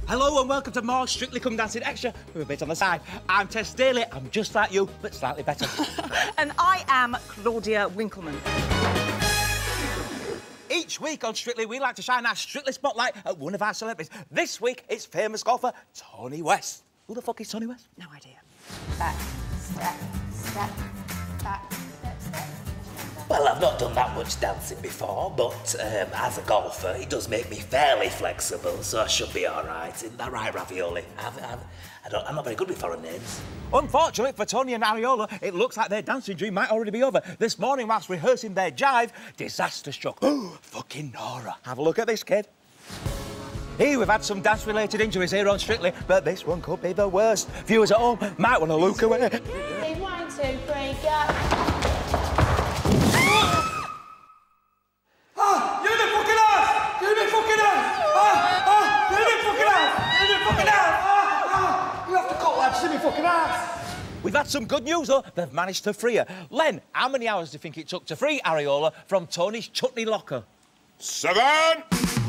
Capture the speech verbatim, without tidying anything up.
Hello and welcome to more Strictly Come Dancing Extra with a bit on the side. I'm Tess Daly, I'm just like you, but slightly better. And I am Claudia Winkleman. Each week on Strictly, we like to shine our Strictly spotlight at one of our celebrities. This week, it's famous golfer Tony West. Who the fuck is Tony West? No idea. Back, step, step, back, step, step. Well, I've not done that much dancing before, but um, as a golfer, it does make me fairly flexible, so I should be all right. Isn't that right, Ravioli? I've, I've, I don't, I'm not very good with foreign names. Unfortunately for Tony and Ariola, it looks like their dancing dream might already be over. This morning, whilst rehearsing their jive, disaster struck. Oh, fucking Nora. Have a look at this, kid. Here, we've had some dance-related injuries here on Strictly, but this one could be the worst. Viewers at home might want to look away. One, two, three, go. Ah, you're in the fucking ass! You're in the fucking ass! Ah, ah, you're in the fucking ass! You're in the fucking ass! Ah, ah, you have to cut, lads, in the fucking ass! We've had some good news, though. They've managed to free her. Len, how many hours do you think it took to free Ariola from Tony's chutney locker? Seven!